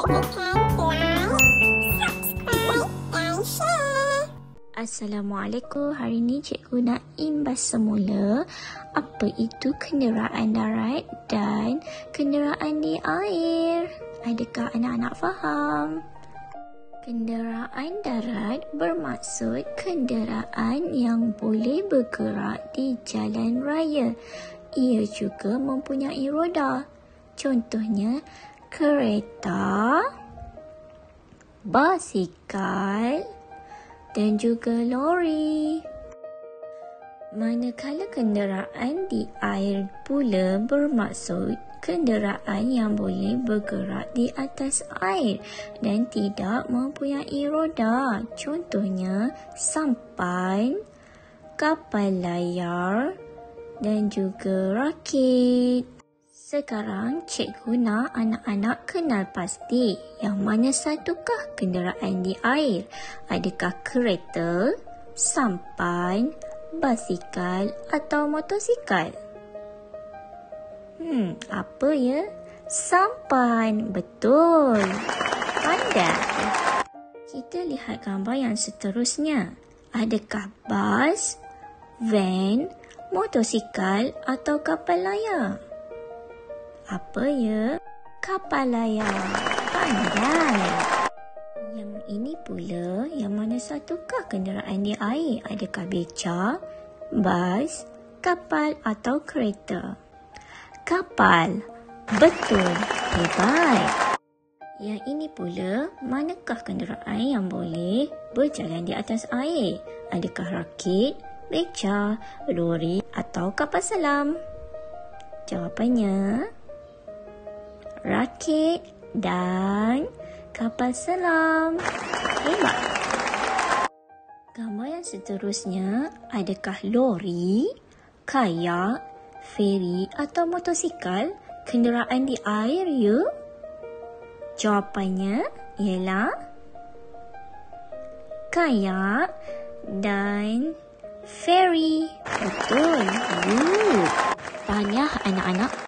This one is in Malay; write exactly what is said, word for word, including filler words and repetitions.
Assalamualaikum. Hari ini cikgu nak imbas semula apa itu kenderaan darat dan kenderaan di air. Adakah anak-anak faham? Kenderaan darat bermaksud kenderaan yang boleh bergerak di jalan raya. Ia juga mempunyai roda. Contohnya kereta, basikal dan juga lori. Manakala kenderaan di air pula bermaksud kenderaan yang boleh bergerak di atas air dan tidak mempunyai roda. Contohnya sampan, kapal layar dan juga rakit. Sekarang cikgu nak anak-anak kenal pasti yang mana satukah kenderaan di air. Adakah kereta, sampan, basikal atau motosikal? Hmm, apa ya? Sampan, betul. Pandai. Kita lihat gambar yang seterusnya. Adakah bas, van, motosikal atau kapal layar? Apa ya? Kapal layar. Pandai. Yang ini pula, yang mana satukah kenderaan di air? Adakah beca, bas, kapal atau kereta? Kapal. Betul. Hebat. Yang ini pula, manakah kenderaan yang boleh berjalan di atas air? Adakah rakit, beca, lori atau kapal selam? Jawapannya rakit dan kapal selam. Hebat. Gambar yang seterusnya, adakah lori, kayak, feri atau motosikal kenderaan di air ya? Jawapannya ialah kayak dan feri. Betul. Tahniah anak-anak.